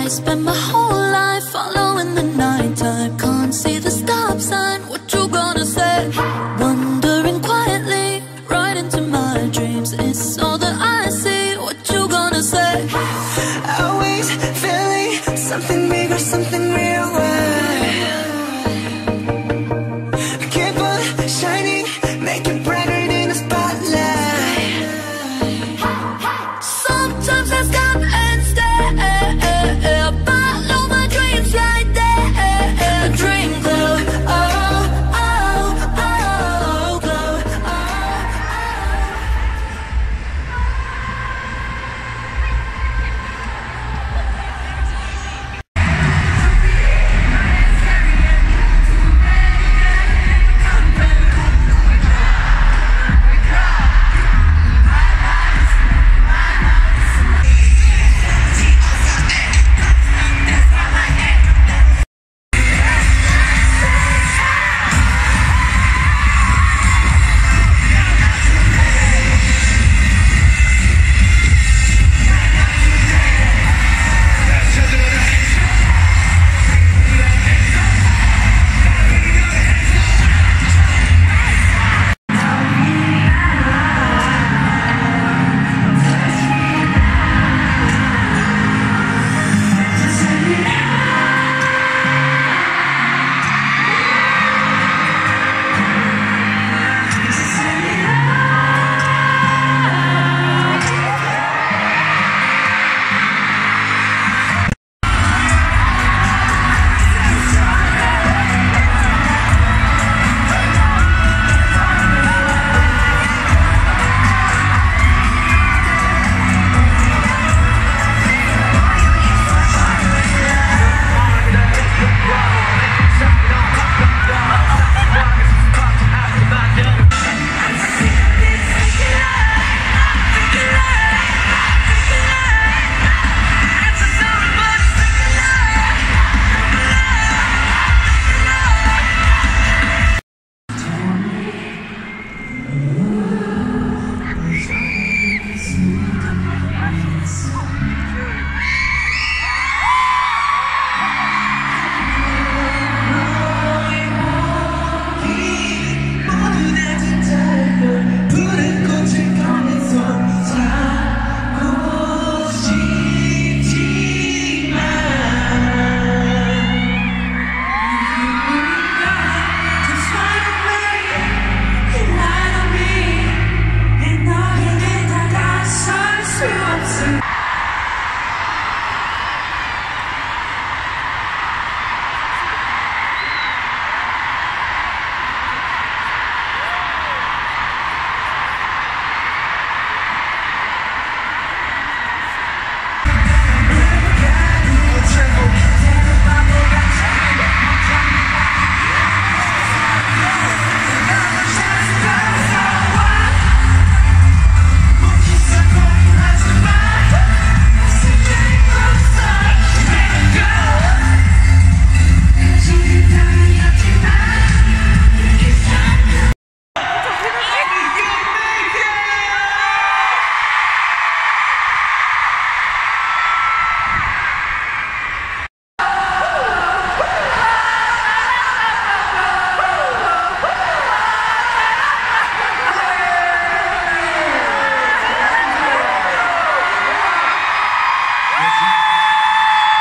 spend my whole life following the nighttime. Can't see the stop sign, what you gonna say? Wandering quietly, right into my dreams. It's all that I see, what you gonna say? Always feeling something bigger, something real. Keep on shining, make it brighter than the spotlight. Sometimes I stop and stare, follow my dreams right there. Dream glow, oh, oh, oh, glow, oh, oh.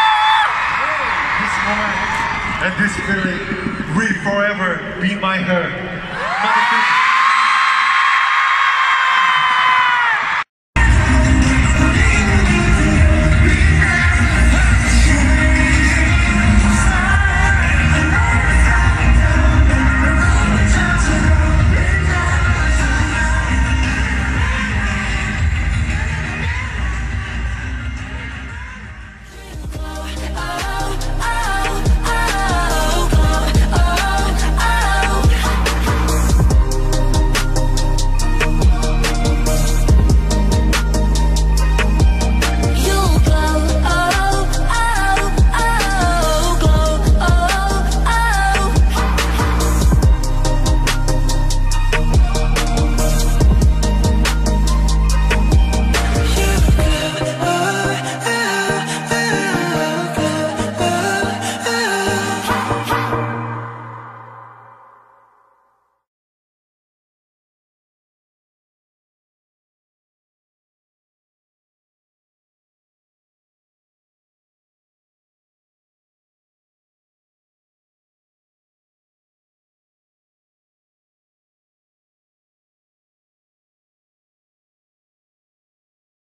And this feeling will forever be my hurt.